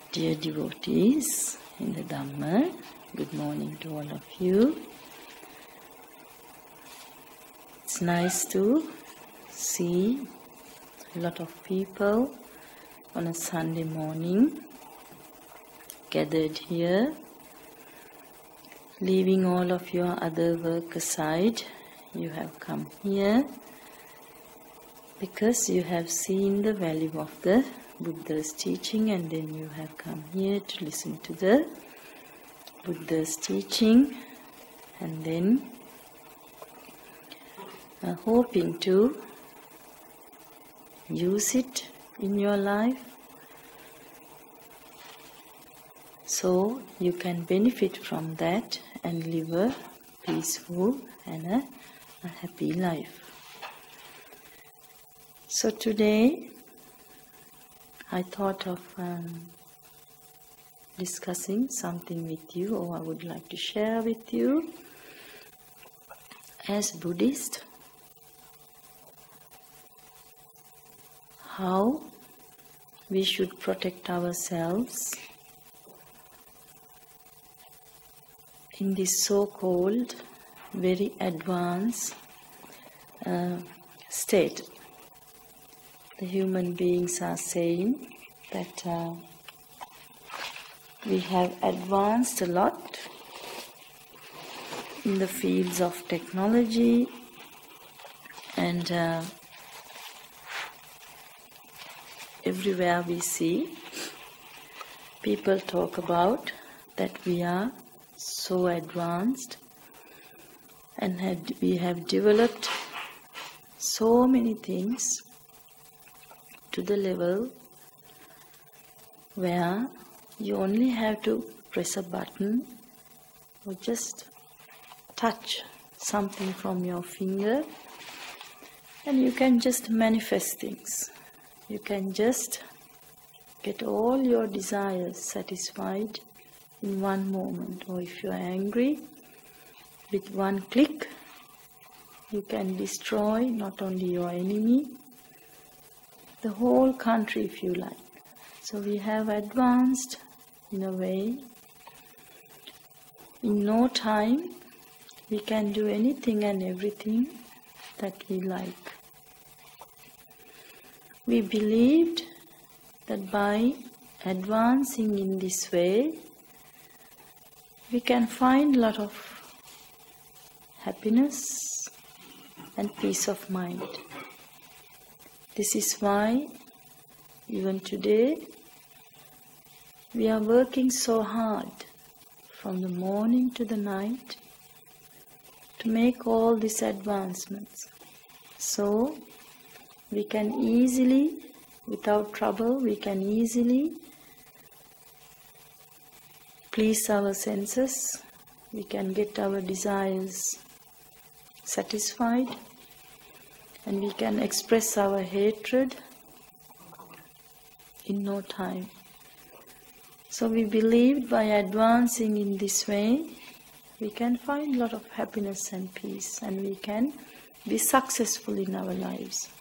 Dear devotees in the Dhamma, good morning to all of you. It's nice to see a lot of people on a Sunday morning gathered here, leaving all of your other work aside. You have come here because you have seen the value of the Buddha's teaching, and then you have come here to listen to the Buddha's teaching, and then hoping to use it in your life so you can benefit from that and live a peaceful and a happy life. So today I thought of discussing something with you, or I would like to share with you. As Buddhist, how we should protect ourselves in this so-called very advanced state. The human beings are saying that we have advanced a lot in the fields of technology, and everywhere we see people talk about that we are so advanced and we have developed so many things to the level where you only have to press a button or just touch something from your finger and you can just manifest things. You can just get all your desires satisfied in one moment. Or if you are angry, with one click you can destroy not only your enemy, the whole country if you like. So we have advanced in a way. In no time we can do anything and everything that we like. We believed that by advancing in this way we can find a lot of happiness and peace of mind. This is why even today we are working so hard from the morning to the night to make all these advancements. So we can easily, without trouble, we can easily please our senses, we can get our desires satisfied, and we can express our hatred in no time. So we believed by advancing in this way, we can find a lot of happiness and peace, and we can be successful in our lives.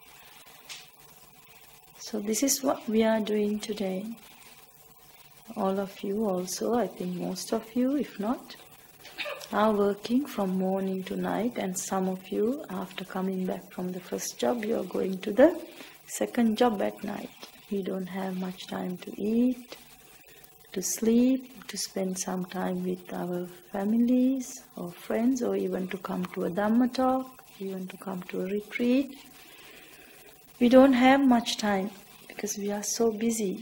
So this is what we are doing today. All of you also, I think most of you, if not, are working from morning to night, and some of you, after coming back from the first job, you are going to the second job at night. We don't have much time to eat, to sleep, to spend some time with our families or friends, or even to come to a Dhamma talk, even to come to a retreat. We don't have much time because we are so busy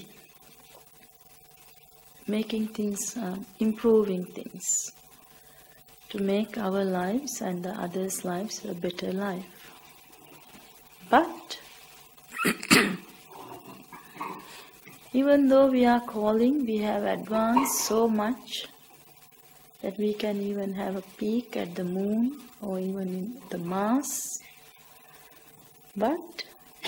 making things, improving things, to make our lives and the others' lives a better life. But even though we are calling, we have advanced so much that we can even have a peek at the moon or even in the Mars. But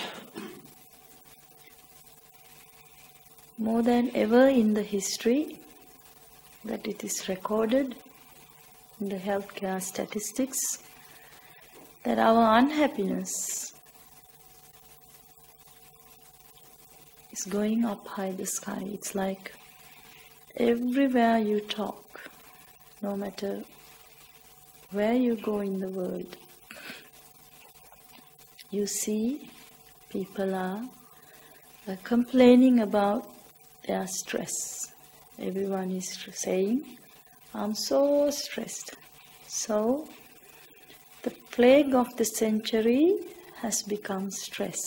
more than ever in the history that it is recorded in the healthcare statistics, that our unhappiness is going up high the sky. It's like everywhere you talk, no matter where you go in the world, you see people are complaining about their stress. Everyone is saying, I'm so stressed. So, the plague of the century has become stress.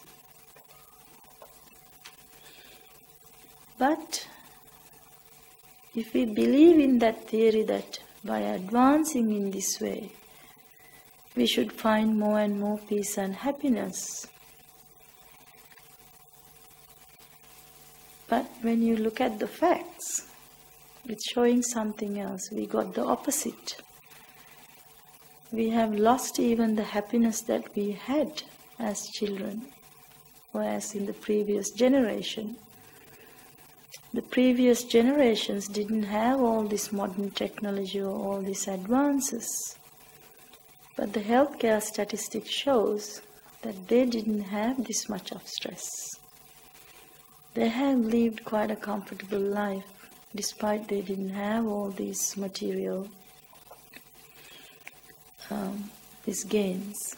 But if we believe in that theory that by advancing in this way, we should find more and more peace and happiness. But when you look at the facts, it's showing something else. We got the opposite. We have lost even the happiness that we had as children, or as in the previous generation. The previous generations didn't have all this modern technology or all these advances. But the healthcare statistics shows that they didn't have this much of stress. They have lived quite a comfortable life, despite they didn't have all these material these gains.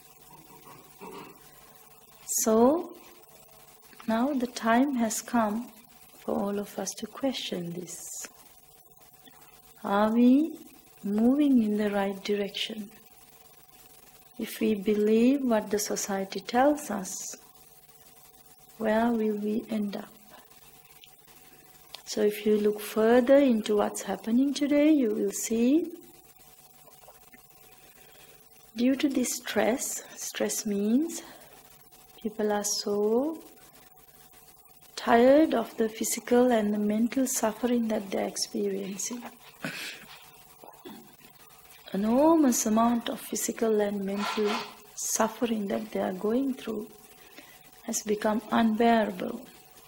So now the time has come for all of us to question this. Are we moving in the right direction? If we believe what the society tells us, where will we end up? So if you look further into what's happening today, you will see due to this stress means people are so tired of the physical and the mental suffering that they are experiencing. Enormous amount of physical and mental suffering that they are going through has become unbearable.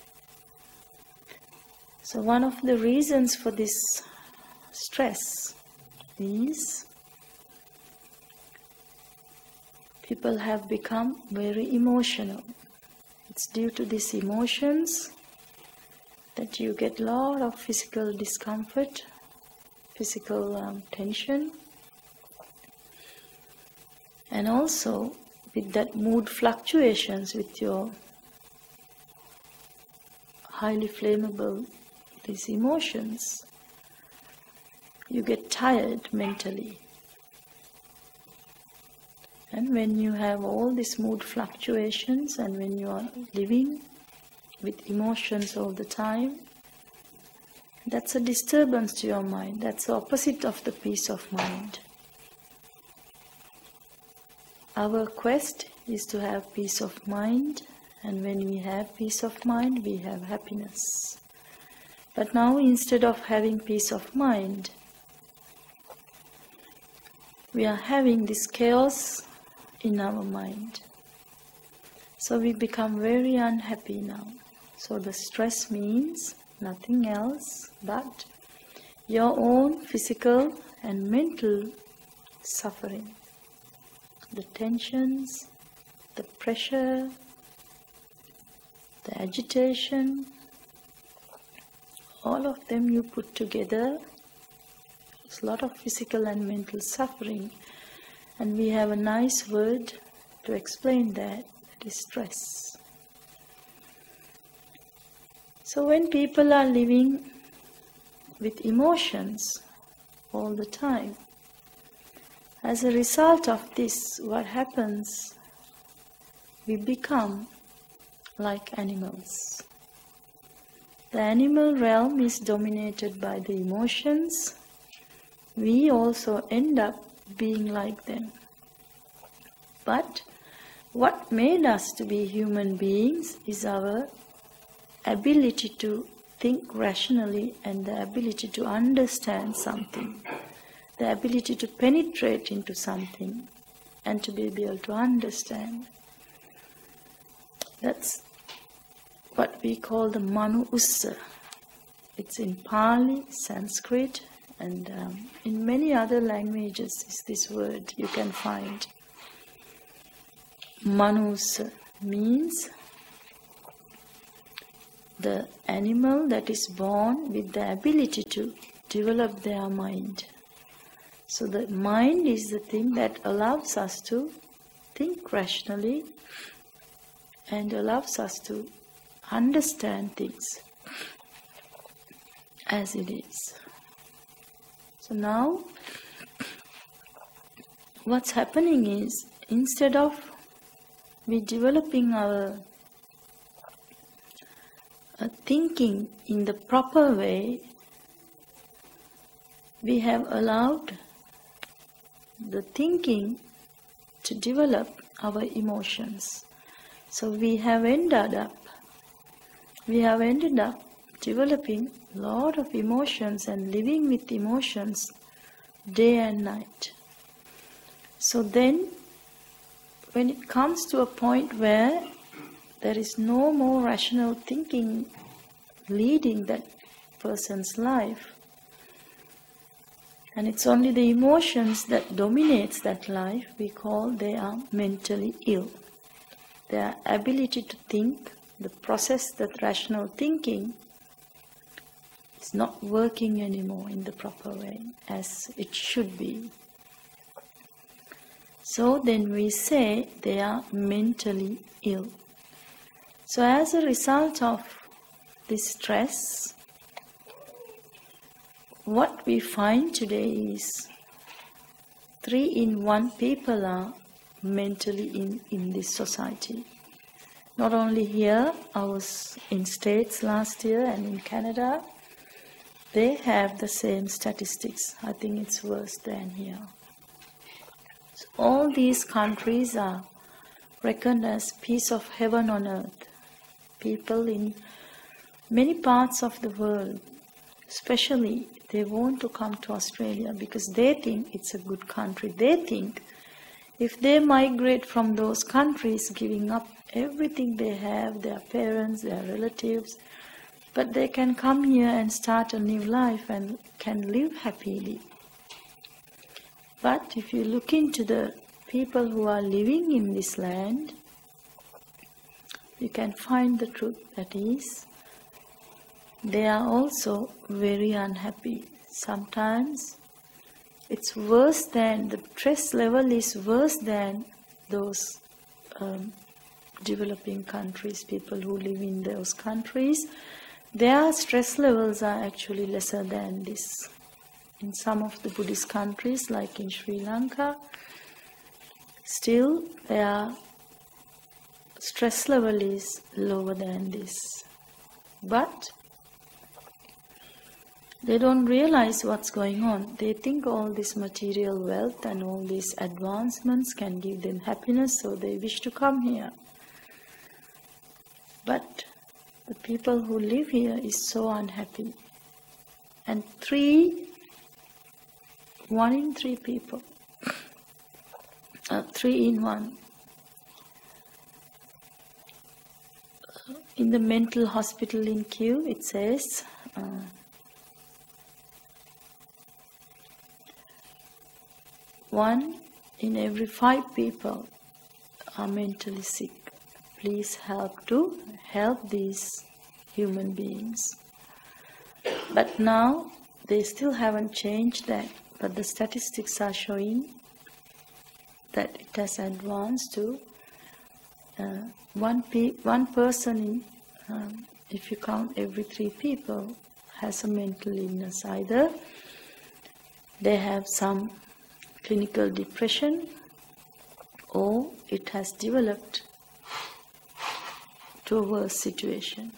So one of the reasons for this stress is people have become very emotional. It's due to these emotions that you get a lot of physical discomfort, physical tension, and also with that mood fluctuations with your highly flammable these emotions, you get tired mentally. And when you have all these mood fluctuations and when you are living with emotions all the time, that's a disturbance to your mind. That's the opposite of the peace of mind. Our quest is to have peace of mind, and when we have peace of mind, we have happiness. But now, instead of having peace of mind, we are having this chaos in our mind. So we become very unhappy now. So the stress means nothing else but your own physical and mental suffering. The tensions, the pressure, the agitation, all of them you put together, there's a lot of physical and mental suffering. And we have a nice word to explain that, that is stress. So when people are living with emotions all the time, as a result of this, what happens? We become like animals. The animal realm is dominated by the emotions. We also end up being like them. But what made us to be human beings is our ability to think rationally and the ability to understand something, the ability to penetrate into something and to be able to understand. That's what we call the Manu Ussa. It's in Pali, Sanskrit, and in many other languages is this word you can find. Manu Ussa means the animal that is born with the ability to develop their mind. So the mind is the thing that allows us to think rationally and allows us to understand things as it is. So now, what's happening is, instead of we developing our thinking in the proper way, we have allowed the thinking to develop our emotions. So we have ended up developing a lot of emotions and living with emotions day and night. So then, when it comes to a point where there is no more rational thinking leading that person's life, and it's only the emotions that dominates that life, we call they are mentally ill. Their ability to think, the process, that rational thinking, is not working anymore in the proper way as it should be. So then we say they are mentally ill. So as a result of this stress, what we find today is 3 in 1 people are mentally in this society. Not only here, I was in States last year and in Canada, they have the same statistics. I think it's worse than here. So all these countries are reckoned as piece of heaven on earth. People in many parts of the world, especially, they want to come to Australia because they think it's a good country. They think if they migrate from those countries, giving up everything they have, their parents, their relatives, but they can come here and start a new life and can live happily. But if you look into the people who are living in this land, you can find the truth, that is, they are also very unhappy. Sometimes it's worse than, the stress level is worse than those developing countries, people who live in those countries. Their stress levels are actually lesser than this. In some of the Buddhist countries, like in Sri Lanka, still their stress level is lower than this. But they don't realize what's going on. They think all this material wealth and all these advancements can give them happiness, so they wish to come here. But the people who live here is so unhappy. And 1 in 3 people, 3 in 1. In the mental hospital in Kew, it says, 1 in every 5 people are mentally sick. Please help these human beings. But now they still haven't changed that, but the statistics are showing that it has advanced to 1 person in, if you count every 3 people, has a mental illness. Either they have some clinical depression, or it has developed to a worse situation,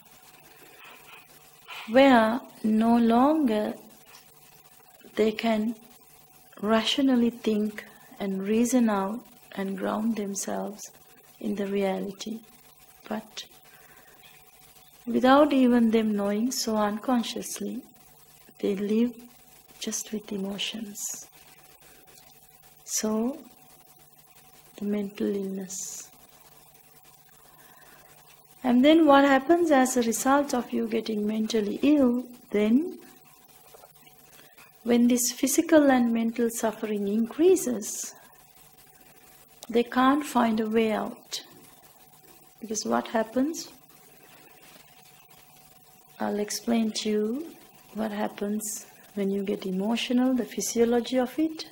where no longer they can rationally think and reason out and ground themselves in the reality, but without even them knowing, so unconsciously, they live just with emotions. So, the mental illness. And then what happens as a result of you getting mentally ill, then when this physical and mental suffering increases, they can't find a way out. Because what happens? I'll explain to you what happens when you get emotional, the physiology of it.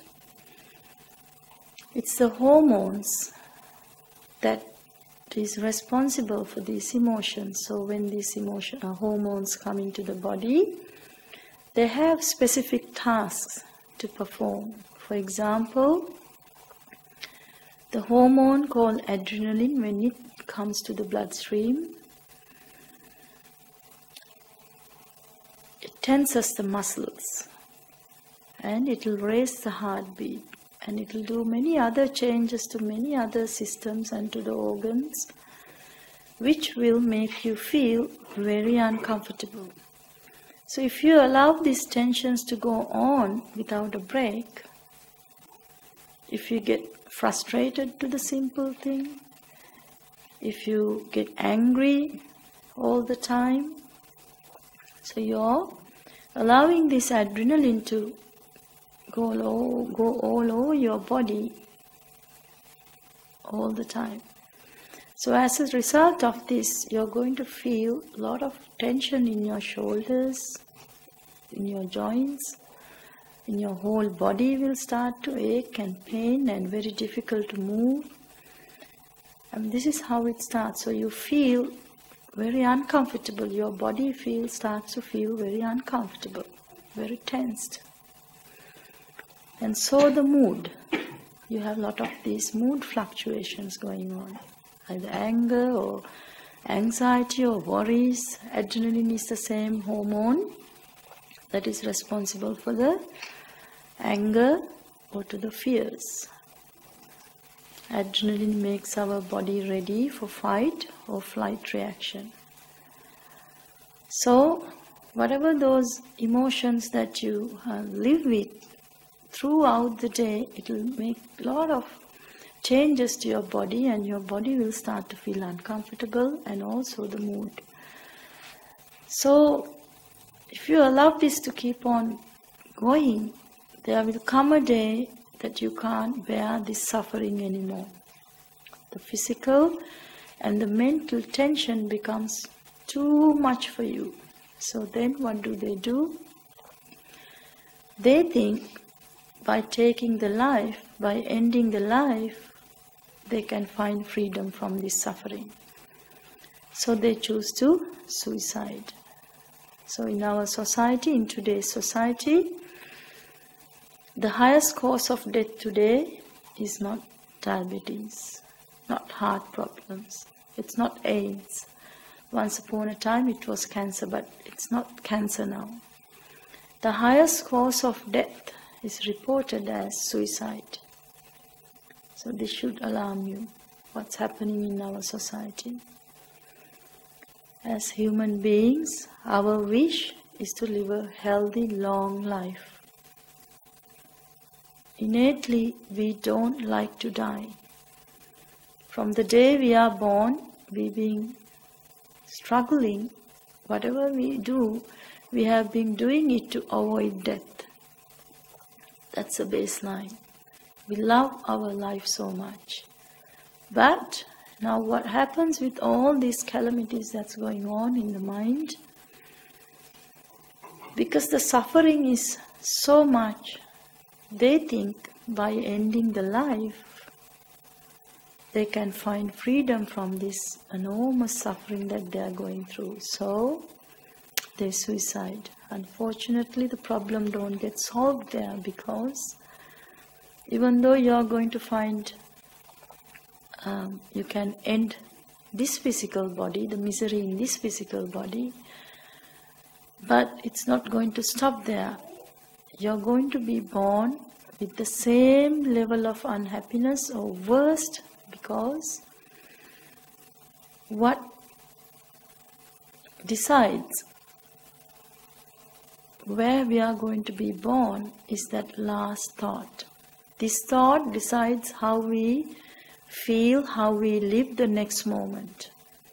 It's the hormones that is responsible for these emotions. So when these hormones come into the body, they have specific tasks to perform. For example, the hormone called adrenaline, when it comes to the bloodstream, it tenses the muscles and it will raise the heartbeat, and it will do many other changes to many other systems and to the organs, which will make you feel very uncomfortable. So if you allow these tensions to go on without a break, if you get frustrated to the simple thing, if you get angry all the time, so you're allowing this adrenaline to go all over your body all the time. So as a result of this, you're going to feel a lot of tension in your shoulders, in your joints, in your whole body will start to ache and pain and very difficult to move. And this is how it starts. So you feel very uncomfortable. Your body starts to feel very uncomfortable, very tensed. And so the mood. You have a lot of these mood fluctuations going on. Either anger or anxiety or worries. Adrenaline is the same hormone that is responsible for the anger or to the fears. Adrenaline makes our body ready for fight or flight reaction. So, whatever those emotions that you live with throughout the day, it will make a lot of changes to your body, and your body will start to feel uncomfortable, and also the mood. So, if you allow this to keep on going, there will come a day that you can't bear this suffering anymore. The physical and the mental tension becomes too much for you. So then what do? They think by taking the life, by ending the life, they can find freedom from this suffering. So they choose to suicide. So in our society, in today's society, the highest cause of death today is not diabetes, not heart problems, it's not AIDS. Once upon a time it was cancer, but it's not cancer now. The highest cause of death is reported as suicide. So this should alarm you, what's happening in our society. As human beings, our wish is to live a healthy, long life. Innately, we don't like to die. From the day we are born, we've been struggling. Whatever we do, we have been doing it to avoid death. That's the baseline. We love our life so much. But now what happens with all these calamities that's going on in the mind? Because the suffering is so much, they think by ending the life, they can find freedom from this enormous suffering that they are going through. So they suicide. Unfortunately, the problem don't get solved there, because even though you are going to find you can end this physical body, the misery in this physical body, but it's not going to stop there. You're going to be born with the same level of unhappiness or worse, because what decides where we are going to be born is that last thought. This thought decides how we feel, how we live the next moment.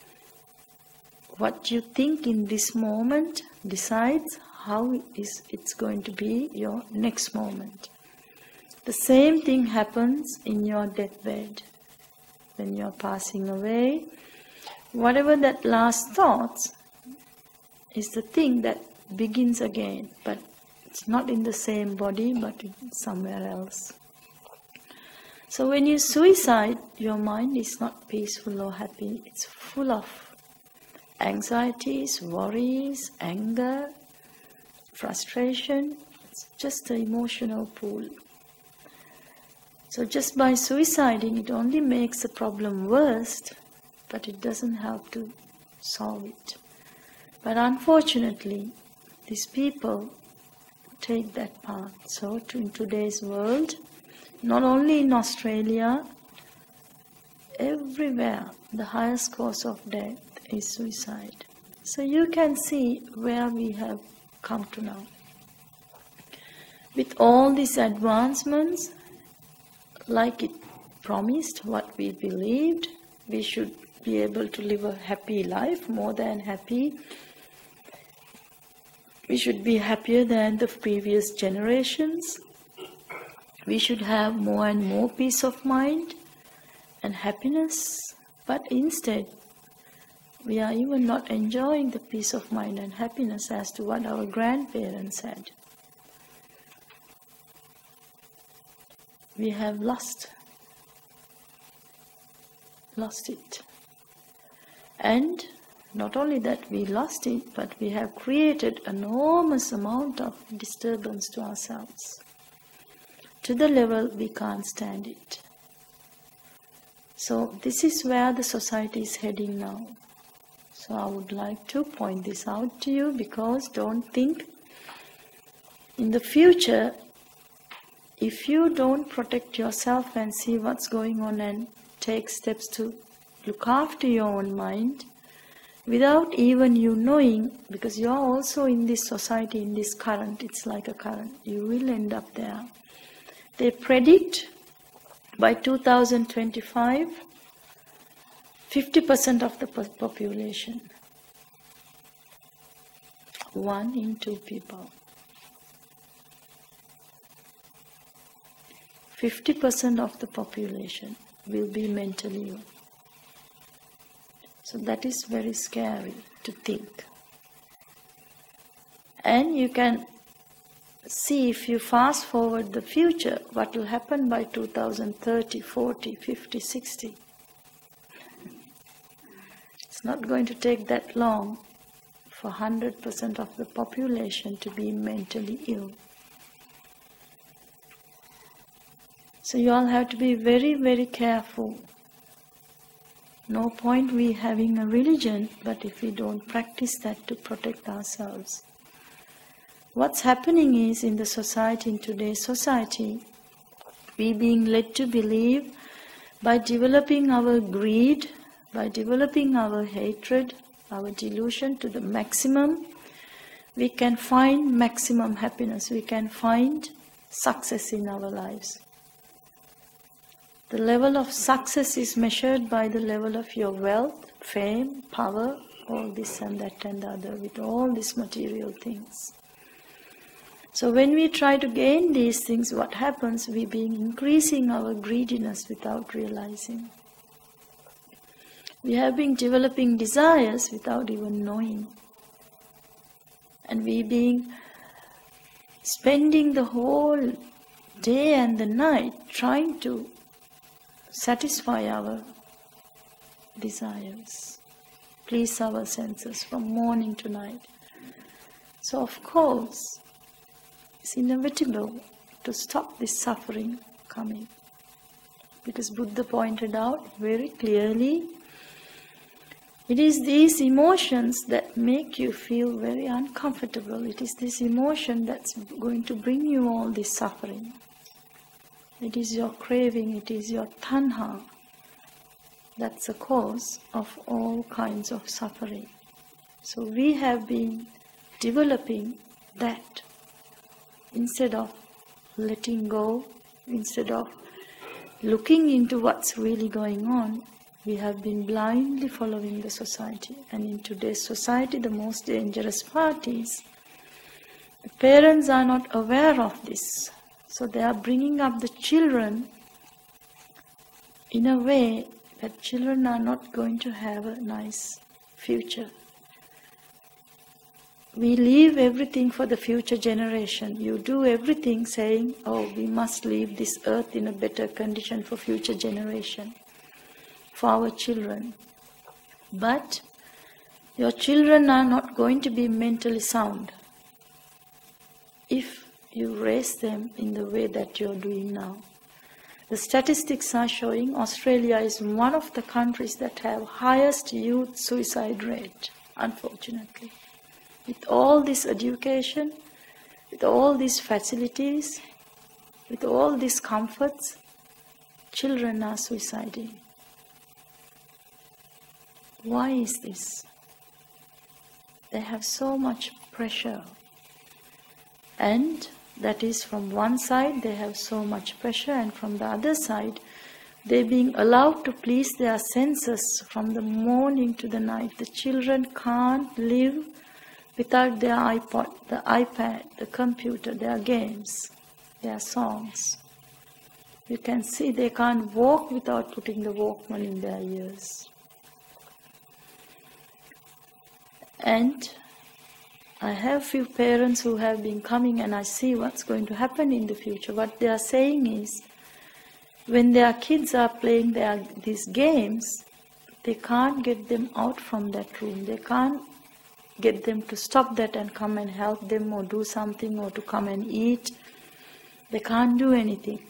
What you think in this moment decides how it's going to be your next moment. The same thing happens in your deathbed. When you're passing away, whatever that last thoughts, is the thing that begins again, but it's not in the same body, but somewhere else. So when you suicide, your mind is not peaceful or happy. It's full of anxieties, worries, anger, frustration. It's just an emotional pool. So just by suiciding, it only makes the problem worse, but it doesn't help to solve it. But unfortunately, these people take that path. So in today's world, not only in Australia, everywhere, the highest cause of death is suicide. So you can see where we have come to now. With all these advancements, like it promised, what we believed, we should be able to live a happy life, more than happy. We should be happier than the previous generations. We should have more and more peace of mind and happiness. But instead, we are even not enjoying the peace of mind and happiness as to what our grandparents had. We have lost it. And not only that we lost it, but we have created an enormous amount of disturbance to ourselves, to the level we can't stand it. So this is where the society is heading now. So I would like to point this out to you, because don't think in the future, if you don't protect yourself and see what's going on and take steps to look after your own mind, without even you knowing, because you're also in this society, in this current, it's like a current, you will end up there. They predict by 2025, 50% of the population, 1 in 2 people. 50% of the population will be mentally ill. So that is very scary to think. And you can see, if you fast forward the future, what will happen by 2030, 40, 50, 60. It's not going to take that long for 100% of the population to be mentally ill. So you all have to be very, very careful. No point we having a religion, but if we don't practice that to protect ourselves. What's happening is, in the society, in today's society, we being led to believe, by developing our greed, by developing our hatred, our delusion to the maximum, we can find maximum happiness, we can find success in our lives. The level of success is measured by the level of your wealth, fame, power, all this and that and the other, with all these material things. So when we try to gain these things, what happens? We being increasing our greediness without realizing. We have been developing desires without even knowing. And we being spending the whole day and the night trying to satisfy our desires, please our senses from morning to night. So of course, it's inevitable to stop this suffering coming. Because Buddha pointed out very clearly, it is these emotions that make you feel very uncomfortable. It is this emotion that's going to bring you all this suffering. It is your craving, it is your tanha. That's the cause of all kinds of suffering. So we have been developing that. Instead of letting go, instead of looking into what's really going on, we have been blindly following the society. And in today's society, the most dangerous part is the parents are not aware of this. So they are bringing up the children in a way that children are not going to have a nice future. we leave everything for the future generation. You do everything saying, oh, we must leave this earth in a better condition for future generation, for our children. But your children are not going to be mentally sound if you raise them in the way that you're doing now. The statistics are showing Australia is one of the countries that have highest youth suicide rate, unfortunately. With all this education, with all these facilities, with all these comforts, children are suiciding. Why is this? They have so much pressure. And that is from one side, they have so much pressure, and from the other side, they're being allowed to please their senses from the morning to the night. The children can't live without their iPod, the iPad, the computer, their games, their songs. You can see they can't walk without putting the Walkman in their ears. And I have few parents who have been coming, and I see what's going to happen in the future. What they are saying is, when their kids are playing these games, they can't get them out from that room. They can't get them to stop that and come and help them or do something or to come and eat. They can't do anything.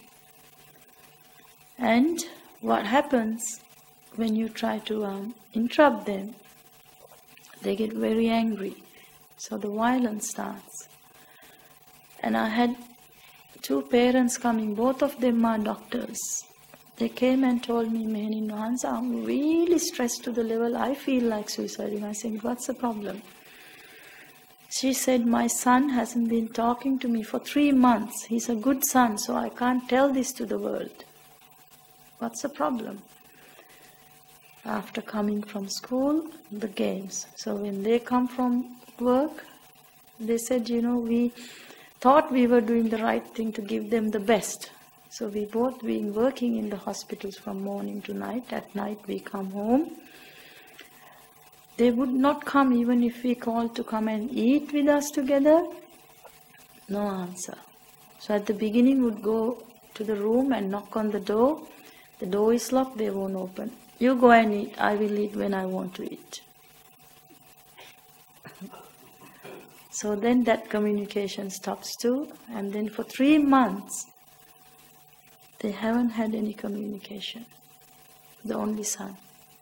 And what happens when you try to interrupt them? They get very angry. So the violence starts. And I had two parents coming, both of them are doctors. They came and told me, Mehni Nohansa, I'm really stressed to the level I feel like suiciding. I said, what's the problem? She said, my son hasn't been talking to me for 3 months. He's a good son, so I can't tell this to the world. What's the problem? After coming from school, the games. So when they come from work, they said, we thought we were doing the right thing to give them the best. So we both been working in the hospitals from morning to night. At night we come home. They would not come even if we called to come and eat with us together. No answer. So at the beginning would go to the room and knock on the door. The door is locked, they won't open. You go and eat, I will eat when I want to eat. So then that communication stops too, and then for 3 months, they haven't had any communication. The only son.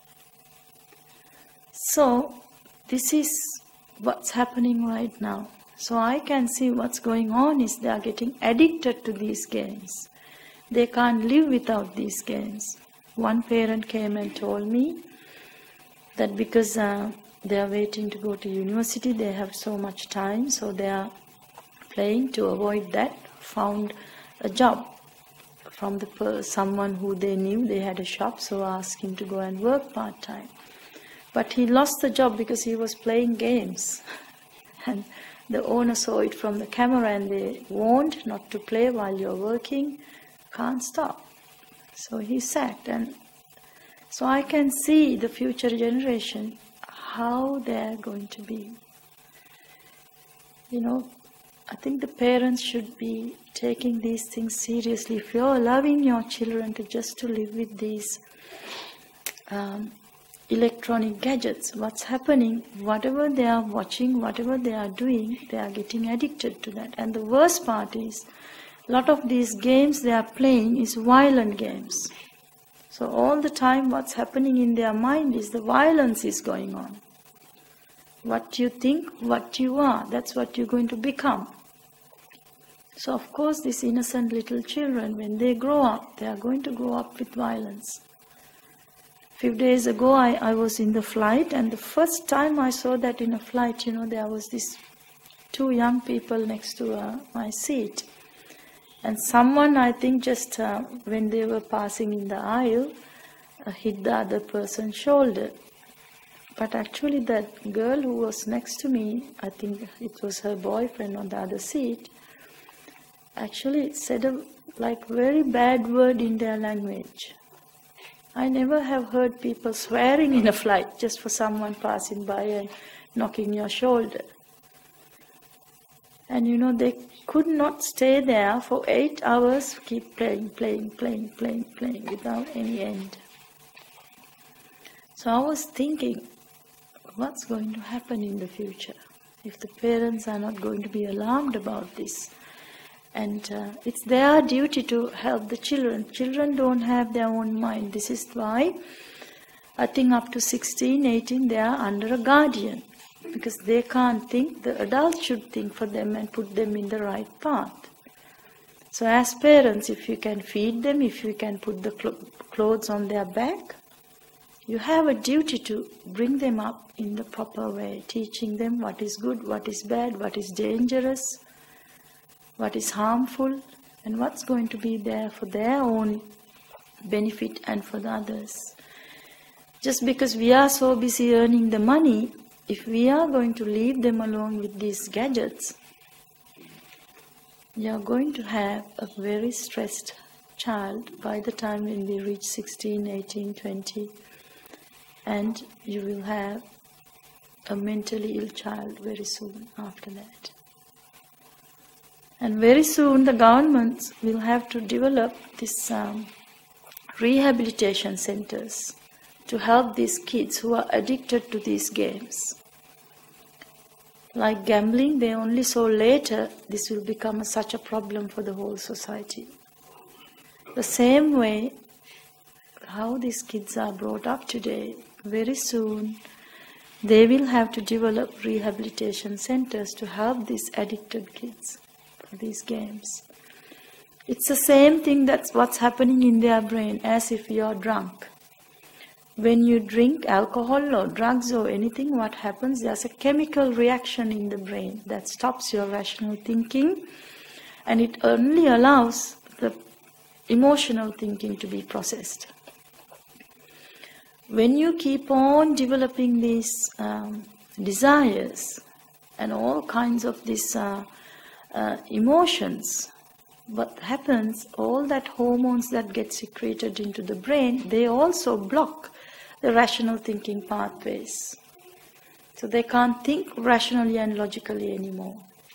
So this is what's happening right now. So I can see what's going on is they are getting addicted to these games. They can't live without these games. One parent came and told me that because they are waiting to go to university, they have so much time, so they are playing to avoid that, found a job from someone who they knew. They had a shop, so asked him to go and work part-time. But he lost the job because he was playing games. And the owner saw it from the camera and they warned not to play while you're working. Can't stop. So he sacked. And so I can see the future generation, how they're going to be. I think the parents should be taking these things seriously. If you're allowing your children to live with these electronic gadgets, what's happening, whatever they are watching, whatever they are doing, they are getting addicted to that. And the worst part is, a lot of these games they are playing is violent games. So all the time what's happening in their mind is the violence is going on. What you think, what you are, that's what you're going to become. So of course these innocent little children, when they grow up, they are going to grow up with violence. A few days ago I was in the flight, and the first time I saw that in a flight, there was these 2 young people next to my seat. And someone, I think, just when they were passing in the aisle, hit the other person's shoulder. But actually that girl who was next to me, I think it was her boyfriend on the other seat, actually said a very bad word in their language. I never have heard people swearing in a flight just for someone passing by and knocking your shoulder. And you know, they could not stay there for 8 hours, keep playing without any end. So I was thinking, what's going to happen in the future if the parents are not going to be alarmed about this? And it's their duty to help the children. Children don't have their own mind. This is why I think up to 16, 18 they are under a guardian. Because they can't think, the adults should think for them and put them in the right path. So as parents, if you can feed them, if you can put the clothes on their back, you have a duty to bring them up in the proper way, teaching them what is good, what is bad, what is dangerous, what is harmful, and what's going to be there for their own benefit and for the others. Just because we are so busy earning the money, if we are going to leave them alone with these gadgets, you are going to have a very stressed child by the time when we reach 16, 18, 20, and you will have a mentally ill child very soon after that. And very soon the governments will have to develop this rehabilitation centers to help these kids who are addicted to these games. Like gambling, they only saw later this will become such a problem for the whole society. The same way, how these kids are brought up today, very soon they will have to develop rehabilitation centers to help these addicted kids for these games. It's the same thing that's what's happening in their brain, as if you're drunk. When you drink alcohol or drugs or anything, what happens? There's a chemical reaction in the brain that stops your rational thinking, and it only allows the emotional thinking to be processed. When you keep on developing these desires and all kinds of these emotions, what happens, all that hormones that get secreted into the brain, they also block the rational thinking pathways. So they can't think rationally and logically anymore.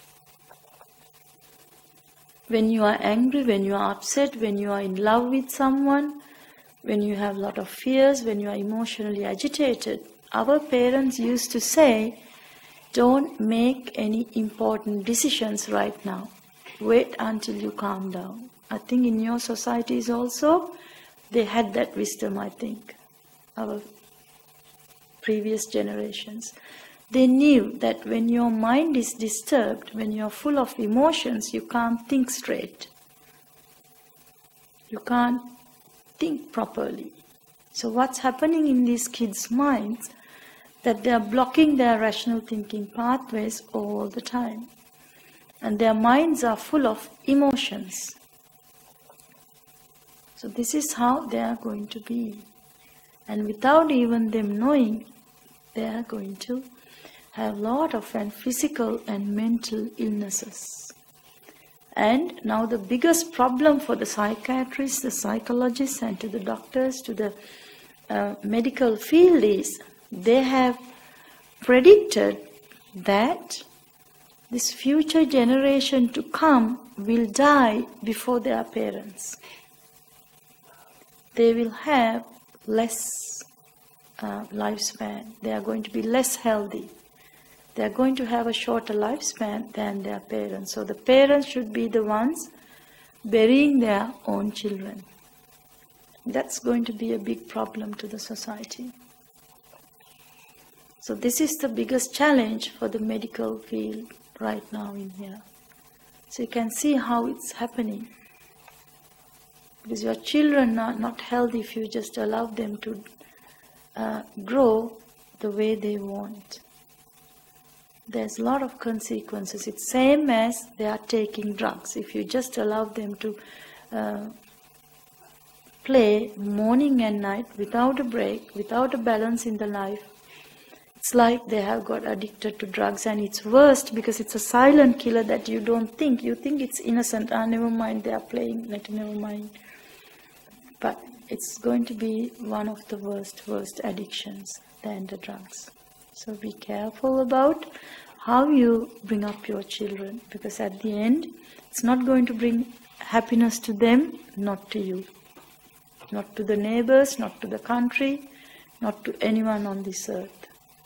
When you are angry, when you are upset, when you are in love with someone, when you have a lot of fears, when you are emotionally agitated, our parents used to say, don't make any important decisions right now. Wait until you calm down. I think in your societies also, they had that wisdom, I think. Our previous generations. They knew that when your mind is disturbed, when you're full of emotions, you can't think straight. You can't think properly. So what's happening in these kids' minds, that they are blocking their rational thinking pathways all the time. And their minds are full of emotions. So this is how they are going to be. And without even them knowing, they are going to have a lot of physical and mental illnesses. And now the biggest problem for the psychiatrists, the psychologists, and to the doctors, to the medical field is, they have predicted that this future generation to come will die before their parents. They will have less lifespan. They are going to be less healthy. They are going to have a shorter lifespan than their parents. So the parents should be the ones burying their own children. That's going to be a big problem to the society. So this is the biggest challenge for the medical field right now in here. So you can see how it's happening. Because your children are not healthy if you just allow them to grow the way they want. There's a lot of consequences. It's same as they are taking drugs. If you just allow them to play morning and night without a break, without a balance in the life, it's like they have got addicted to drugs. And it's worst because it's a silent killer that you don't think. You think it's innocent. Never mind, they are playing. Never mind. But it's going to be one of the worst addictions than the drugs. So be careful about how you bring up your children, because at the end, it's not going to bring happiness to them, not to you. Not to the neighbors, not to the country, not to anyone on this earth.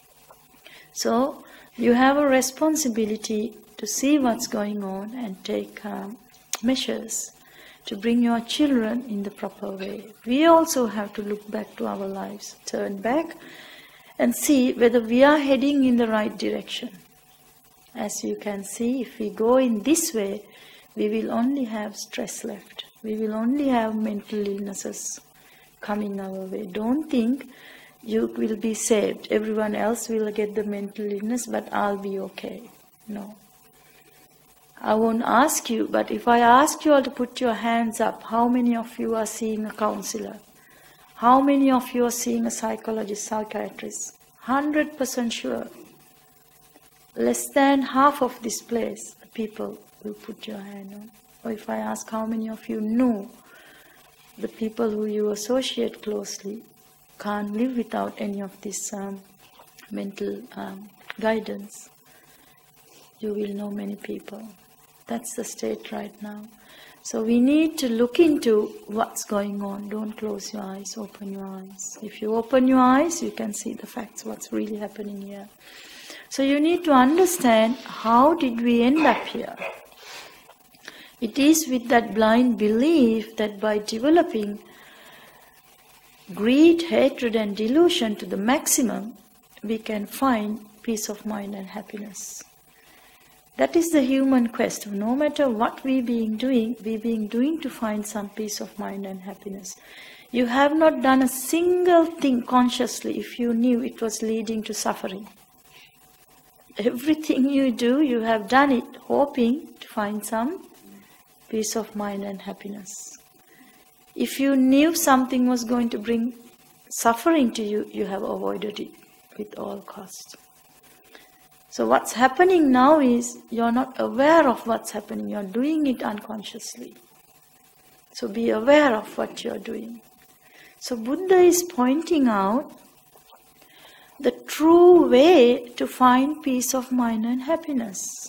So, you have a responsibility to see what's going on and take measures to bring your children in the proper way. We also have to look back to our lives, turn back and see whether we are heading in the right direction. As you can see, if we go in this way, we will only have stress left. We will only have mental illnesses coming our way. Don't think you will be saved. Everyone else will get the mental illness, but I'll be okay. No. I won't ask you, but if I ask you all to put your hands up, how many of you are seeing a counselor? How many of you are seeing a psychologist, psychiatrist? 100% sure. Less than half of this place, people will put your hand on. Or if I ask how many of you know the people who you associate closely can't live without any of this mental guidance, you will know many people. That's the state right now. So we need to look into what's going on. Don't close your eyes, open your eyes. If you open your eyes, you can see the facts, what's really happening here. So you need to understand, how did we end up here? It is with that blind belief that by developing greed, hatred and delusion to the maximum, we can find peace of mind and happiness. That is the human quest. No matter what we being doing to find some peace of mind and happiness. You have not done a single thing consciously if you knew it was leading to suffering. Everything you do, you have done it hoping to find some peace of mind and happiness. If you knew something was going to bring suffering to you, you have avoided it with all costs. So what's happening now is, you're not aware of what's happening, you're doing it unconsciously. So be aware of what you're doing. So Buddha is pointing out the true way to find peace of mind and happiness.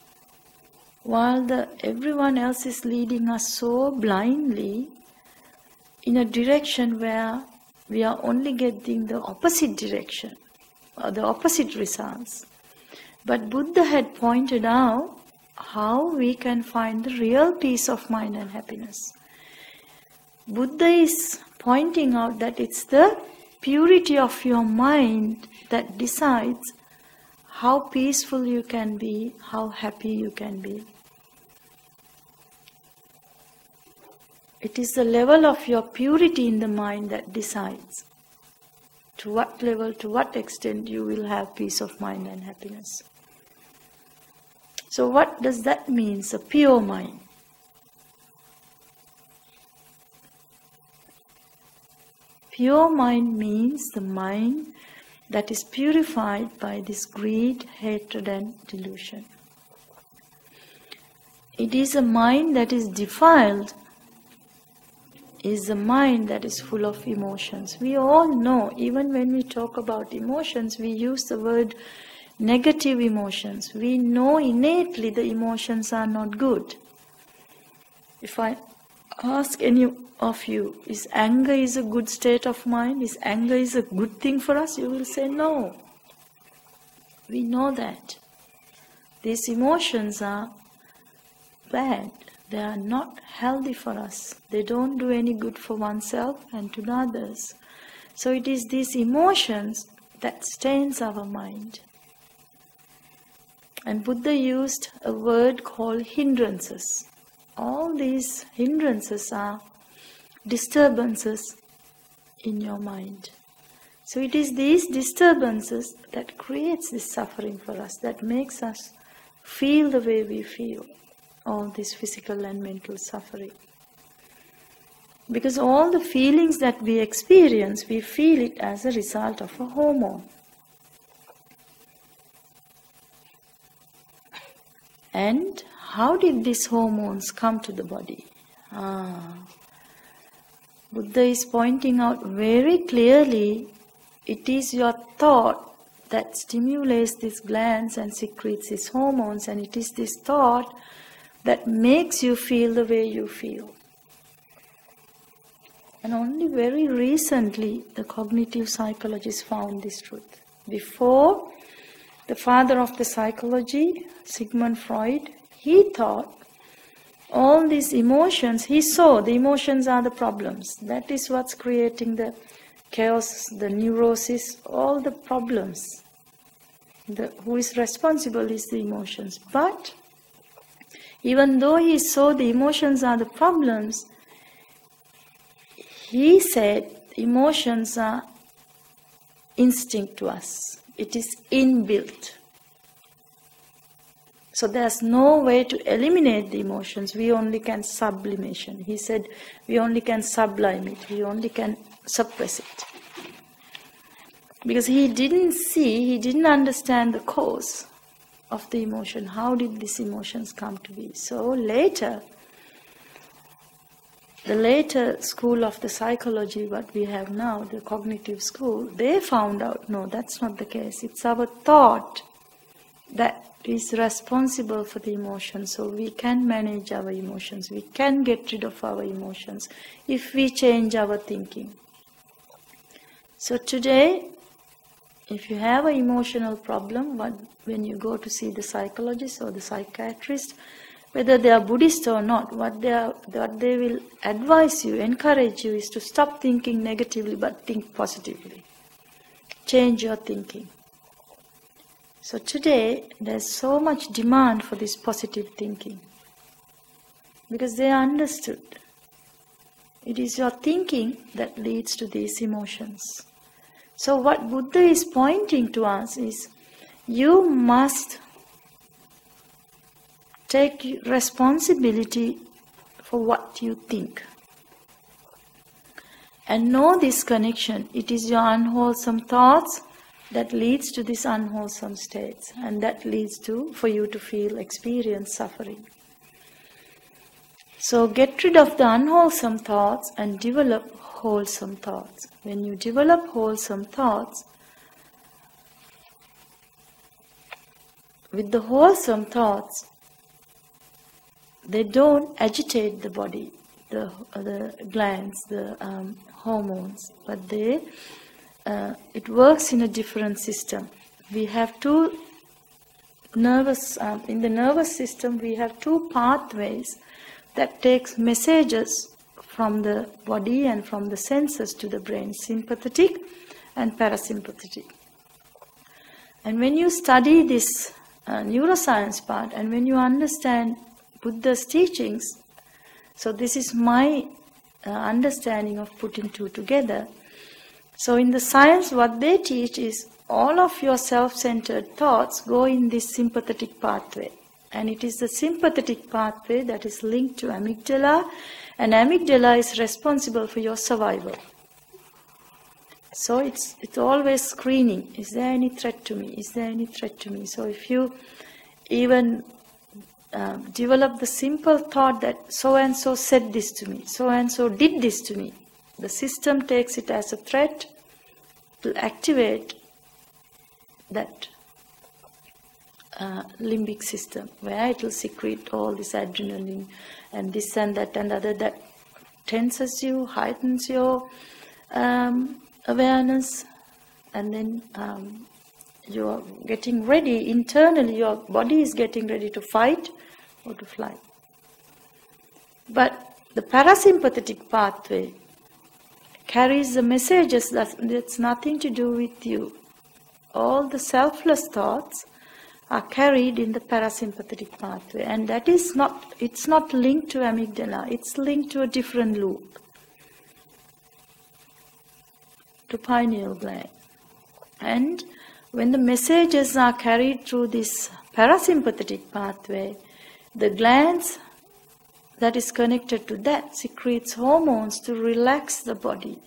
While everyone else is leading us so blindly in a direction where we are only getting the opposite direction or the opposite results. But Buddha had pointed out how we can find the real peace of mind and happiness. Buddha is pointing out that it's the purity of your mind that decides how peaceful you can be, how happy you can be. It is the level of your purity in the mind that decides to what level, to what extent you will have peace of mind and happiness. So what does that mean, a pure mind? Pure mind means the mind that is purified by this greed, hatred and delusion. It is a mind that is defiled, is a mind that is full of emotions. We all know, even when we talk about emotions, we use the word negative emotions. We know innately the emotions are not good. If I ask any of you, is anger is a good state of mind? Is anger is a good thing for us? You will say no. We know that. These emotions are bad. They are not healthy for us. They don't do any good for oneself and to the others. So it is these emotions that stains our mind. And Buddha used a word called hindrances. All these hindrances are disturbances in your mind. So it is these disturbances that creates this suffering for us, that makes us feel the way we feel, all this physical and mental suffering. Because all the feelings that we experience, we feel it as a result of a hormone. And how did these hormones come to the body? Buddha is pointing out very clearly, it is your thought that stimulates these glands and secretes these hormones, and it is this thought that makes you feel the way you feel. And only very recently the cognitive psychologists found this truth. Before, the father of the psychology, Sigmund Freud, he thought all these emotions, he saw the emotions are the problems. That is what's creating the chaos, the neurosis, all the problems. Who is responsible is the emotions. But even though he saw the emotions are the problems, he said emotions are instinct to us. It is inbuilt. So there's no way to eliminate the emotions. We only can sublimation. He said we only can sublime it. We only can suppress it. Because he didn't understand the cause of the emotion. How did these emotions come to be? So later, the later school of the psychology, what we have now, the cognitive school, they found out, no, that's not the case. It's our thought that is responsible for the emotions. So we can manage our emotions. We can get rid of our emotions if we change our thinking. So today, if you have an emotional problem, when you go to see the psychologist or the psychiatrist, whether they are Buddhist or not, what they will advise you, encourage you, is to stop thinking negatively but think positively. Change your thinking. So today, there's so much demand for this positive thinking. Because they understood. It is your thinking that leads to these emotions. So what Buddha is pointing to us is, you must take responsibility for what you think. And know this connection. It is your unwholesome thoughts that leads to these unwholesome states. And that leads to, for you to experience suffering. So get rid of the unwholesome thoughts and develop wholesome thoughts. When you develop wholesome thoughts, with the wholesome thoughts, they don't agitate the body, the glands, the hormones, but it works in a different system. We have two nervous, in the nervous system we have two pathways that takes messages from the body and from the senses to the brain, sympathetic and parasympathetic. And when you study this neuroscience part, and when you understand Buddha's teachings, so this is my understanding of putting two together. So in the science, what they teach is all of your self-centered thoughts go in this sympathetic pathway. And it is the sympathetic pathway that is linked to amygdala, and amygdala is responsible for your survival. So it's always screening. Is there any threat to me? Is there any threat to me? So if you even develop the simple thought that so-and-so said this to me, so-and-so did this to me, the system takes it as a threat, to activate that limbic system, where it will secrete all this adrenaline and this and that and other that tenses you, heightens your awareness, and then you are getting ready internally, your body is getting ready to fight or to fly. But the parasympathetic pathway carries the messages that's nothing to do with you. All the selfless thoughts are carried in the parasympathetic pathway, and that is not, it's not linked to amygdala, it's linked to a different loop, to pineal gland. And when the messages are carried through this parasympathetic pathway, the glands that is connected to that secretes hormones to relax the body.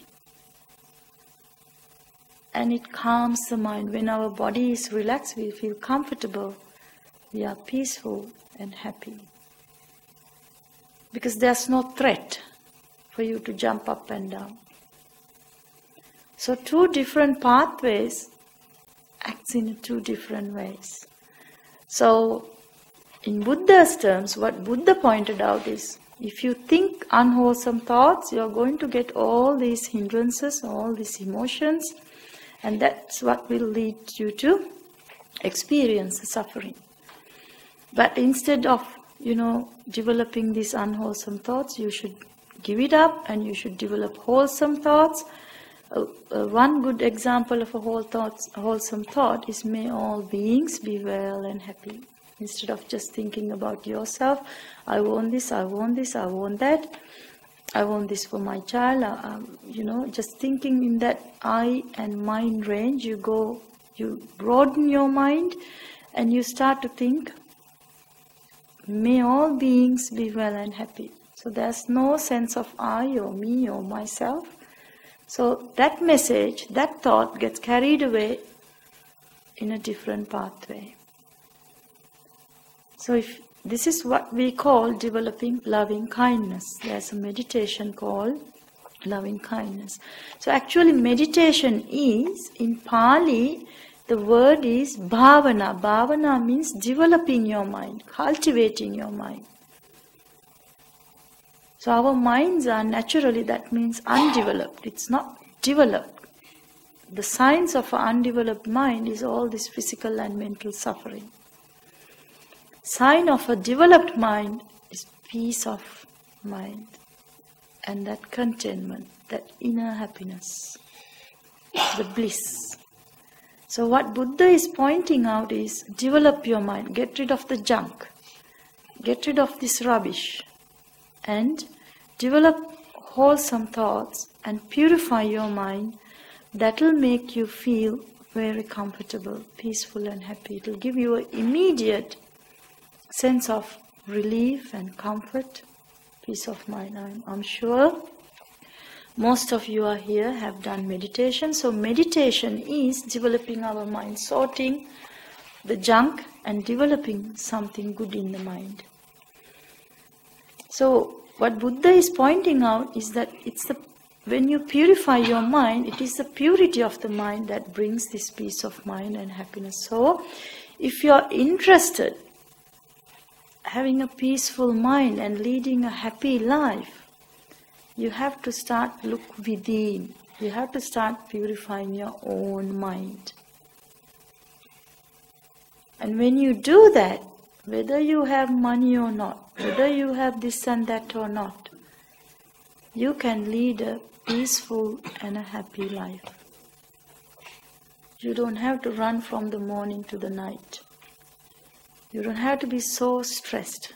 And it calms the mind. When our body is relaxed, we feel comfortable, we are peaceful and happy. Because there's no threat for you to jump up and down. So two different pathways acts in two different ways. So, in Buddha's terms, what Buddha pointed out is, if you think unwholesome thoughts, you are going to get all these hindrances, all these emotions, and that's what will lead you to experience the suffering. But instead of, developing these unwholesome thoughts, you should give it up and you should develop wholesome thoughts. One good example of a wholesome thought is, may all beings be well and happy. Instead of just thinking about yourself, I want this, I want this, I want that, I want this for my child, just thinking in that I and mind range, you broaden your mind and you start to think, may all beings be well and happy. So there's no sense of I or me or myself. So that message, that thought gets carried away in a different pathway. So this is what we call developing loving kindness. There's a meditation called loving kindness. So actually meditation is, in Pali, the word is bhavana. Bhavana means developing your mind, cultivating your mind. So our minds are naturally, that means undeveloped. It's not developed. The signs of an undeveloped mind is all this physical and mental suffering. Sign of a developed mind is peace of mind and that contentment, that inner happiness, the bliss. So what Buddha is pointing out is, develop your mind, get rid of the junk, get rid of this rubbish, and develop wholesome thoughts and purify your mind. That will make you feel very comfortable, peaceful and happy. It will give you an immediate sense of relief and comfort, peace of mind. I'm sure most of you are here have done meditation. So meditation is developing our mind, sorting the junk and developing something good in the mind. So what Buddha is pointing out is that when you purify your mind, it is the purity of the mind that brings this peace of mind and happiness. So if you are interested having a peaceful mind and leading a happy life, you have to start look within. You have to start purifying your own mind. And when you do that, whether you have money or not, whether you have this and that or not, you can lead a peaceful and a happy life. You don't have to run from the morning to the night. You don't have to be so stressed.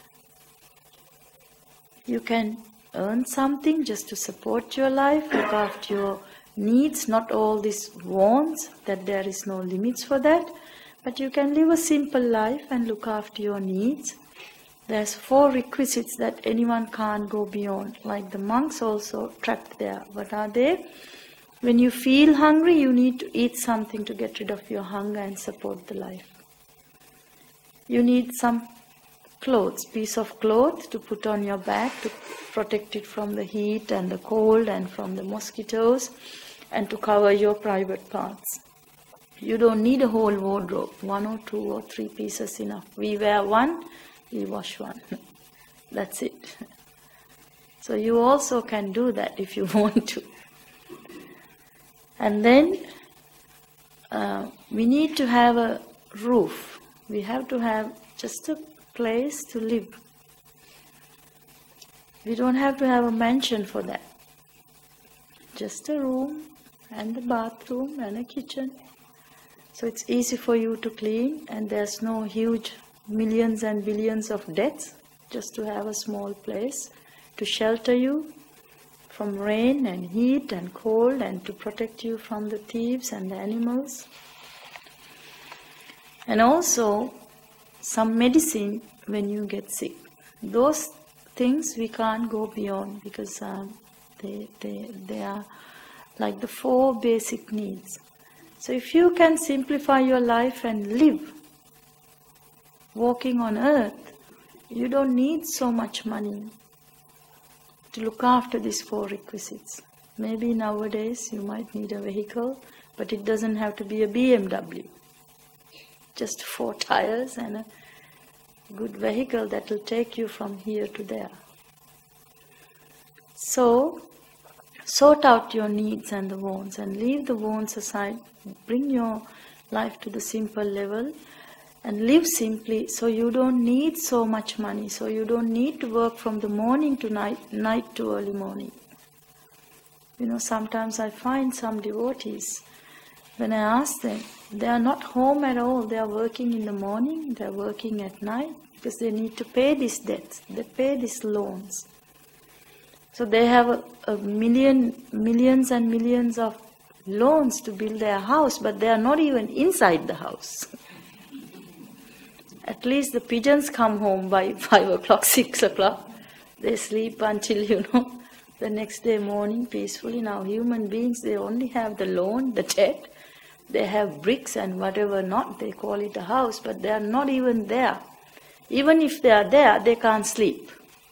You can earn something just to support your life, look after your needs, not all these wants, that there is no limits for that, but you can live a simple life and look after your needs. There's 4 requisites that anyone can't go beyond, like the monks also trapped there. What are they? When you feel hungry, you need to eat something to get rid of your hunger and support the life. You need some clothes, piece of cloth to put on your back to protect it from the heat and the cold and from the mosquitoes, and to cover your private parts. You don't need a whole wardrobe, 1 or 2 or 3 pieces enough. We wear one, we wash one. That's it. So you also can do that if you want to. And then we need to have a roof. We have to have just a place to live. We don't have to have a mansion for that. Just a room and the bathroom and a kitchen. So it's easy for you to clean, and there's no huge millions and billions of debts, just to have a small place to shelter you from rain and heat and cold, and to protect you from the thieves and the animals. And also some medicine when you get sick. Those things we can't go beyond, because they are like the 4 basic needs. So if you can simplify your life and live walking on earth, you don't need so much money to look after these 4 requisites. Maybe nowadays you might need a vehicle, but it doesn't have to be a BMW. just 4 tires and a good vehicle that will take you from here to there. So, sort out your needs and the wants and leave the wants aside. Bring your life to the simple level and live simply, so you don't need so much money, so you don't need to work from the morning to night to early morning. Sometimes I find some devotees, when I ask them, they are not home at all. They are working in the morning, they are working at night, because they need to pay these debts, they pay these loans. So they have millions and millions of loans to build their house, but they are not even inside the house. At least the pigeons come home by 5 o'clock, 6 o'clock. They sleep until, the next day morning peacefully. Now human beings, they only have the loan, the debt. They have bricks and whatever not, they call it a house, but they are not even there. Even if they are there, they can't sleep.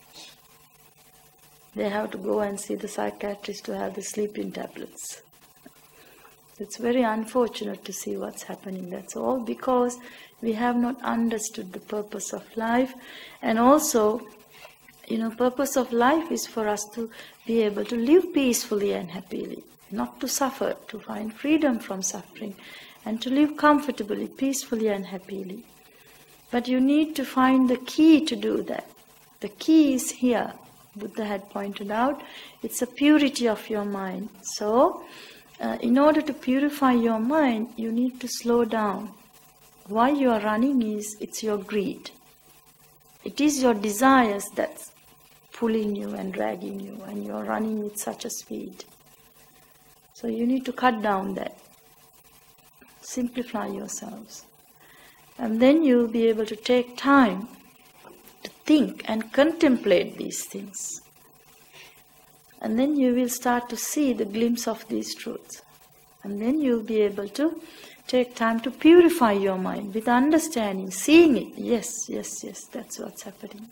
They have to go and see the psychiatrist to have the sleeping tablets. It's very unfortunate to see what's happening. That's all because we have not understood the purpose of life. And also, purpose of life is for us to be able to live peacefully and happily, not to suffer, to find freedom from suffering, and to live comfortably, peacefully and happily. But you need to find the key to do that. The key is here. Buddha had pointed out, it's a purity of your mind. So, in order to purify your mind, you need to slow down. Why you are running is, it's your greed. It is your desires that's pulling you and dragging you, and you are running with such a speed. So you need to cut down that. Simplify yourselves. And then you will be able to take time to think and contemplate these things. And then you will start to see the glimpse of these truths. And then you will be able to take time to purify your mind with understanding, seeing it. Yes, that's what's happening.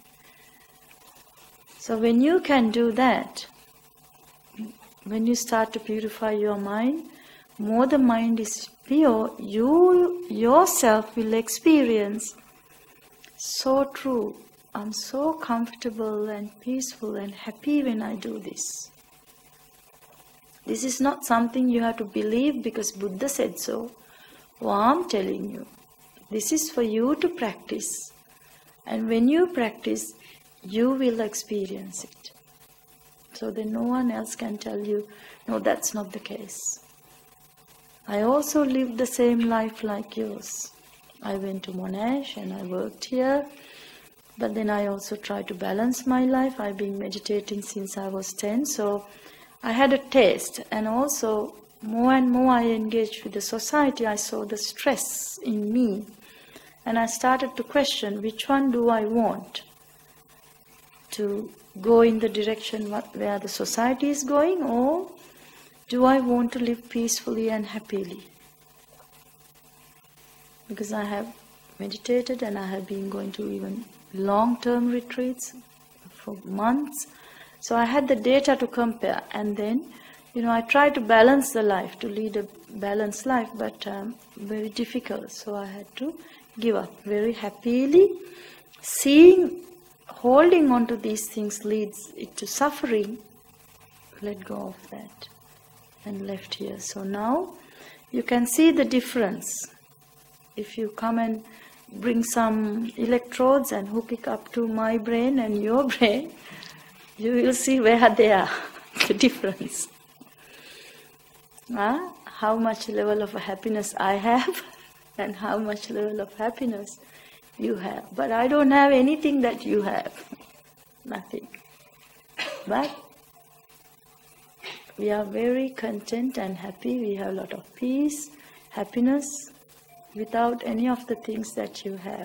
So when you can do that, when you start to purify your mind, more the mind is pure, you yourself will experience, so true, I'm so comfortable and peaceful and happy when I do this. This is not something you have to believe because Buddha said so, or I'm telling you. This is for you to practice. And when you practice, you will experience it. So then no one else can tell you, no, that's not the case. I also lived the same life like yours. I went to Monash and I worked here. But then I also tried to balance my life. I've been meditating since I was 10. So I had a taste. And also, more and more I engaged with the society, I saw the stress in me. And I started to question, which one do I want? To go in the direction where the society is going, or do I want to live peacefully and happily? Because I have meditated and I have been going to even long-term retreats for months. So I had the data to compare, and then, I tried to balance the life, to lead a balanced life, but very difficult. So I had to give up very happily. Holding on to these things leads it to suffering. Let go of that and left here. So now you can see the difference. If you come and bring some electrodes and hook it up to my brain and your brain, you will see where they are, the difference. How much level of happiness I have and how much level of happiness you have. But I don't have anything that you have. Nothing. But we are very content and happy. We have a lot of peace, happiness, without any of the things that you have.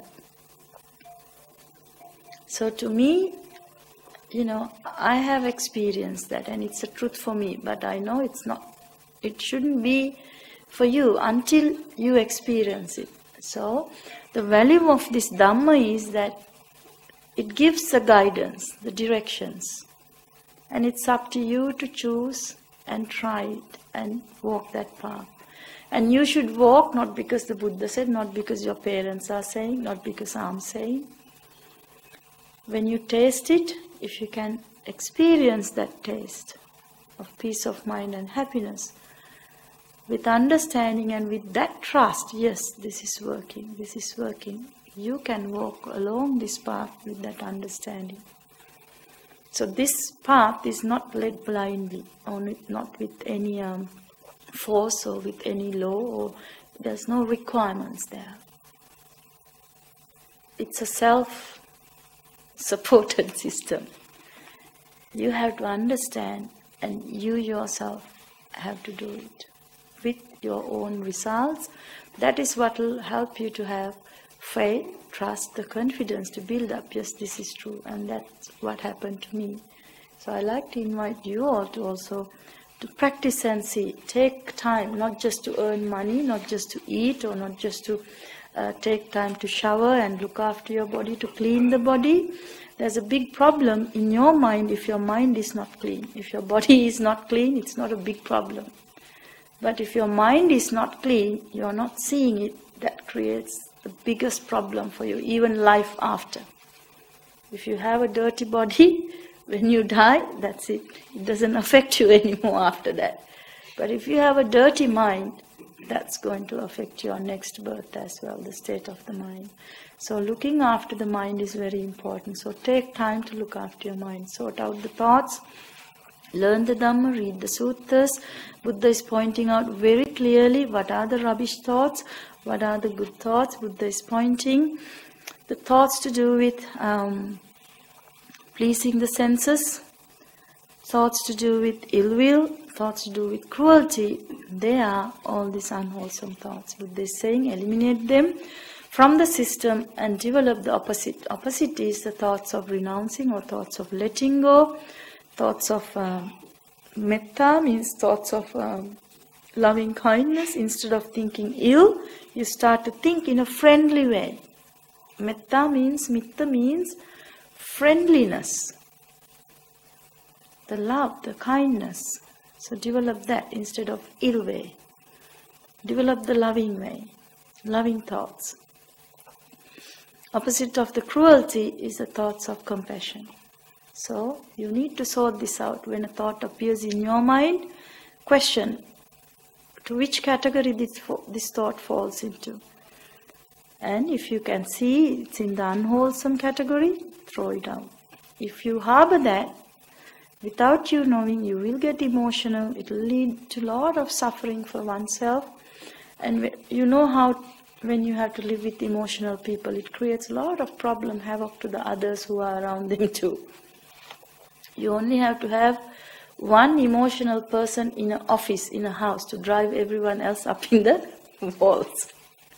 So to me, I have experienced that, and it's a truth for me, but I know it shouldn't be for you until you experience it. So the value of this Dhamma is that it gives the guidance, the directions, and it's up to you to choose and try it and walk that path. And you should walk not because the Buddha said, not because your parents are saying, not because I'm saying. When you taste it, if you can experience that taste of peace of mind and happiness, with understanding and with that trust, yes, this is working, you can walk along this path with that understanding. So this path is not led blindly, or not with any force or with any law, or there's no requirements there. It's a self-supported system. You have to understand, and you yourself have to do it with your own results. That is what will help you to have faith, trust, the confidence to build up. Yes, this is true, and that's what happened to me. So I like to invite you all to also to practice and see. Take time, not just to earn money, not just to eat, or not just to take time to shower and look after your body, to clean the body. There's a big problem in your mind if your mind is not clean. If your body is not clean, it's not a big problem. But if your mind is not clean, you're not seeing it, that creates the biggest problem for you, even life after. If you have a dirty body, when you die, that's it. It doesn't affect you anymore after that. But if you have a dirty mind, that's going to affect your next birth as well, the state of the mind. So looking after the mind is very important. So take time to look after your mind. Sort out the thoughts, learn the Dhamma, read the suttas. Buddha is pointing out very clearly what are the rubbish thoughts, what are the good thoughts. Buddha is pointing the thoughts to do with pleasing the senses, thoughts to do with ill will, thoughts to do with cruelty. They are all these unwholesome thoughts. Buddha is saying eliminate them from the system and develop the opposite. Opposite is the thoughts of renouncing or thoughts of letting go. Thoughts of metta means thoughts of loving kindness. Instead of thinking ill, you start to think in a friendly way. Mitta means friendliness, the love, the kindness. So develop that instead of ill way. Develop the loving way, loving thoughts. Opposite of the cruelty is the thoughts of compassion. So you need to sort this out. When a thought appears in your mind, question to which category this thought falls into. And if you can see it's in the unwholesome category, throw it out. If you harbor that, without you knowing, you will get emotional. It will lead to a lot of suffering for oneself. And you know how when you have to live with emotional people, it creates a lot of problem, havoc to the others who are around them too. You only have to have one emotional person in an office, in a house, to drive everyone else up in the walls.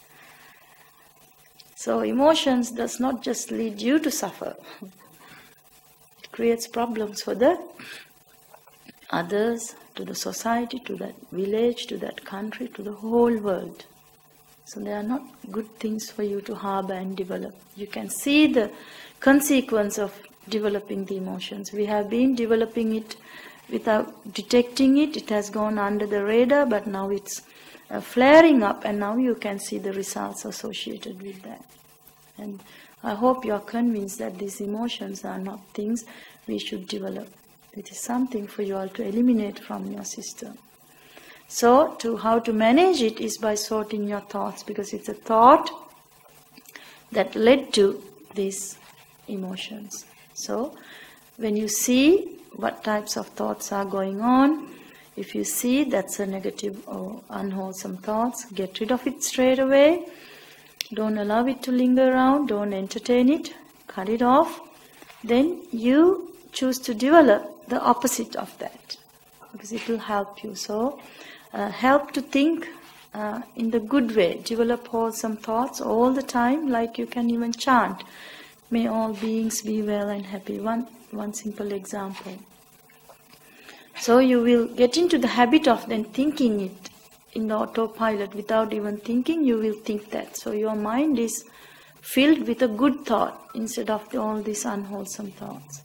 So emotions does not just lead you to suffer. It creates problems for the others, to the society, to that village, to that country, to the whole world. So they are not good things for you to harbor and develop. You can see the consequence of developing the emotions. We have been developing it without detecting it. It has gone under the radar, but now it's flaring up, and now you can see the results associated with that. And I hope you are convinced that these emotions are not things we should develop. It is something for you all to eliminate from your system. So, how to manage it is by sorting your thoughts, because it's a thought that led to these emotions. So, when you see what types of thoughts are going on, if you see that's a negative or unwholesome thoughts, get rid of it straight away. Don't allow it to linger around. Don't entertain it. Cut it off. Then you choose to develop the opposite of that, because it will help you. So, help to think in the good way. Develop wholesome thoughts all the time, like you can even chant, "May all beings be well and happy." One simple example. So you will get into the habit of then thinking it in the autopilot. Without even thinking, you will think that. So your mind is filled with a good thought instead of all these unwholesome thoughts.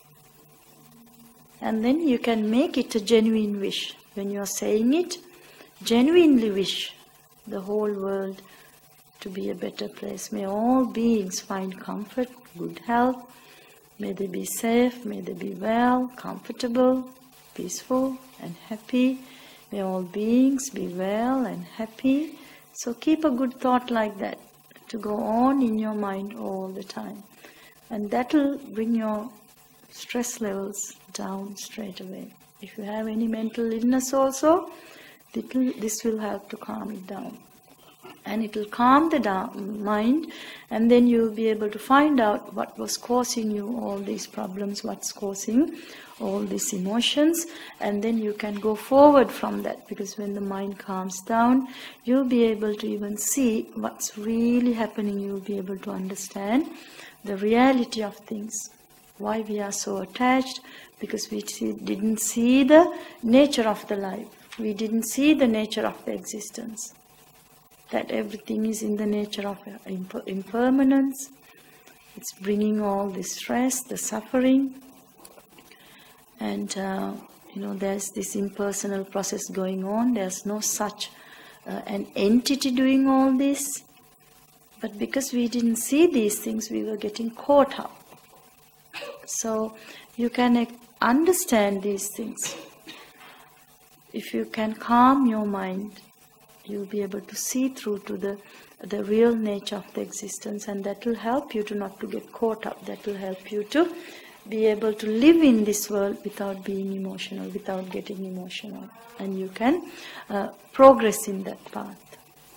And then you can make it a genuine wish. When you are saying it, genuinely wish the whole world to be a better place. May all beings find comfort, good health. May they be safe, may they be well, comfortable, peaceful and happy. May all beings be well and happy. So keep a good thought like that to go on in your mind all the time. And that will bring your stress levels down straight away. If you have any mental illness also, this will help to calm it down. And it will calm the mind, and then you will be able to find out what was causing you all these problems, what's causing all these emotions, and then you can go forward from that, because when the mind calms down, you'll be able to even see what's really happening. You'll be able to understand the reality of things, why we are so attached, because we didn't see the nature of the life, we didn't see the nature of the existence, that everything is in the nature of impermanence. It's bringing all the stress, the suffering, and there's this impersonal process going on. There's no such an entity doing all this, but because we didn't see these things, we were getting caught up. So you can understand these things. If you can calm your mind, you'll be able to see through to the real nature of the existence, and that will help you to not to get caught up. That will help you to be able to live in this world without being emotional, without getting emotional, and you can progress in that path.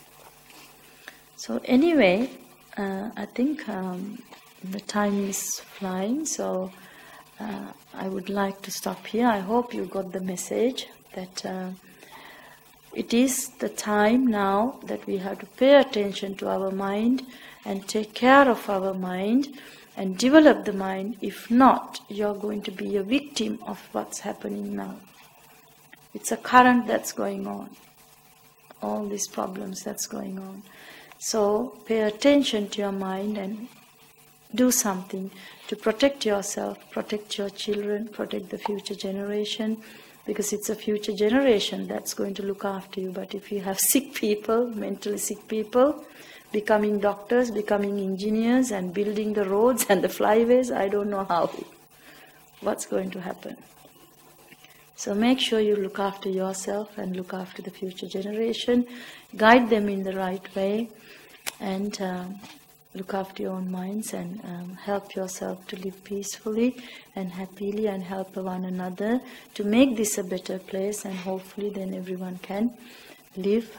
So anyway, I think the time is flying, so I would like to stop here. I hope you got the message that it is the time now that we have to pay attention to our mind and take care of our mind and develop the mind. If not, you're going to be a victim of what's happening now. It's a current that's going on, all these problems that's going on. So pay attention to your mind and do something to protect yourself, protect your children, protect the future generation, because it's a future generation that's going to look after you. But if you have sick people, mentally sick people, becoming doctors, becoming engineers and building the roads and the flyways, I don't know how. What's going to happen? So make sure you look after yourself and look after the future generation, guide them in the right way, and look after your own minds and help yourself to live peacefully and happily, and help one another to make this a better place, and hopefully then everyone can live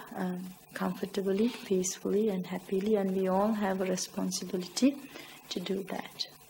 comfortably, peacefully and happily, and we all have a responsibility to do that.